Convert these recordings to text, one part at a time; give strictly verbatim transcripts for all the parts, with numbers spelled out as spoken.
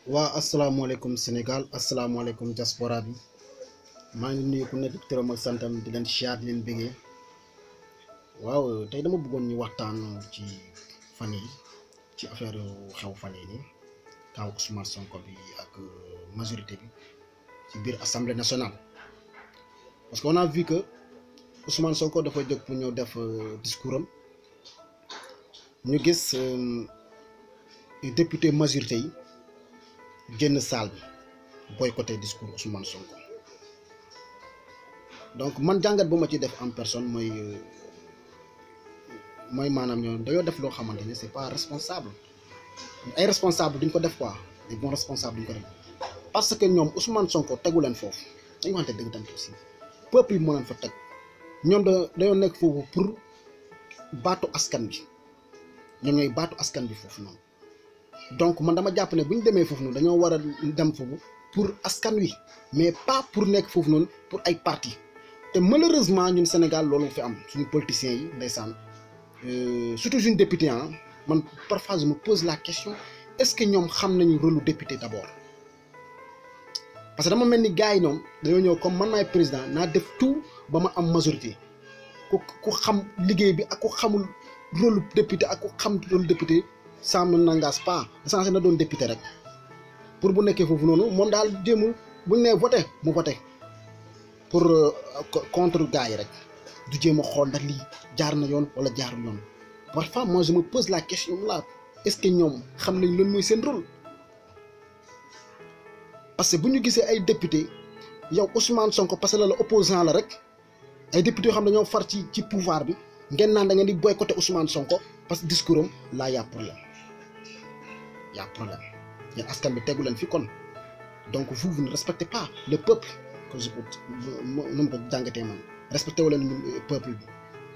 waa asalaamaaleykum Sénégal asalaamaaleykum diaspora bi maa ngi nuyu ku nekk turam ak santam di leen siyaar di leen bëggee waaw tey dama bëggoon ñu waxtaan ci fan yi ci affaire xew fan yi nii kaw Ousmane Sonko bi ak majorité bi ci biir assemblée nationale parce que on a vu que Ousmane Sonko dafa jóg pour ñëw def discours am ñu gis député majorité yi génn salle bi boycotté discours Ousmane Sonko donc man jàngat bu ma ci def en personne mooy mooy maanaam ñoom dañoo def loo xamante ne c'est pas responsable ay responsable duñ ko def quoi des bons responsables duñ ko def parce que ñoom Ousmane Sonko tegu leen foofu dañu waxante dëgg tamit aussi peuple yi moo leen fa teg ñoom da dañoo nekk foofu pour baatu askan bi ñoom ñooy baatu askan bi foofu noonu donc man dama jàpp ne bu ñu demee foofu noonu dañoo war a dem foofu pour askan wi mais pas pour nekk foofu noonu pour ay parti te malheureusement ñun Sénégal loolu fi am suñu politiciens yi ndeysaan surtout suñu député ah man parfois je me pose la question est-ce que ñoom xam nañu rôle lu député d'abord parce que dama mel ni gars yi ñoom dañoo ñëw comme man maay président naa def tout ba ma am majorité ku ku xam liggéey bi ak ku xamul rôle député ak ku xam rôle député ça ne n'engage pas l'essentiel na doon député rek pour bu nekkee foofu noonu moom daal jéemul buñ nee voté mu voté pour contre gars yi rek du jéem a xool ndax lii jaar na yoon wala jaarul yoon parfois moi je me pose la question là est-ce que ñoom xam nañ lan mooy seen rôle parce que bu ñu gisee ay député yow Ousmane Sonko parce que la la opposant la rek ay député yoo xam ne dañoo far ci ci pouvoir bi ngeen naan da ngeen di boycotter Ousmane Sonko parce que discours am là y a problème y a problème yéen askan bi tegu leen fi kon donc vous vous ne respectez pas le peuple que je peux nu mu ko jàngatee man respecté wu leen peuple bi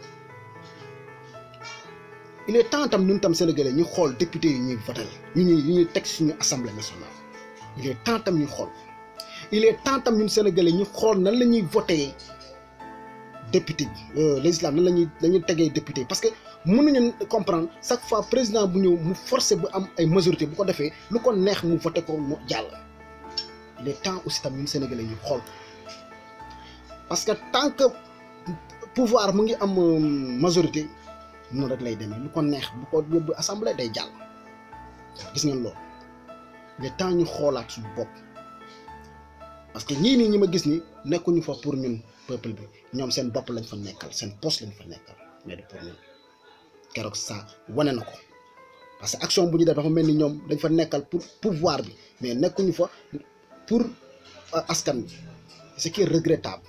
il est temps tam ñun tam sénégalais ñu xool député yi ñuy voté ñu ñuy ñu ñuy teg suñu assemblée nationale il est temps tam ñu xool il est temps tam ñun sénégalais ñu xool nan la ñuy voté député bi législative nan la ñuy dañuy tegee député parce que mënuñu comprendre chaque fois président bu ñëw mu forcé bu am ay majorité bu ko defee lu ko neex mu voté ko mu jàll il est temps aussi tam ñun sénégalais ñu xool parce que tant que pouvoir mu ngi am majorité noonu rek lay demee lu ko neex bu ko yóbbu assemblée day jàll gis ngeen loolu il est temps ñu xoolaat suñu bopp parce que ñii nii ñi ma gis ni nekkuñu fa pour ñun peuple bi ñoom seen bopp lañ fa nekkal seen poste lañ fa nekkal mais du pour ñun keroog saa wane na ko parce que action bu ñu def dafa mel ni ñoom dañ fa nekkal pour pouvoir bi mais nekkuñu fa pour askan bi ce qui est regrettable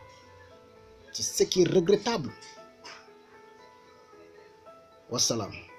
c'est ce qui est regrettable wasalaam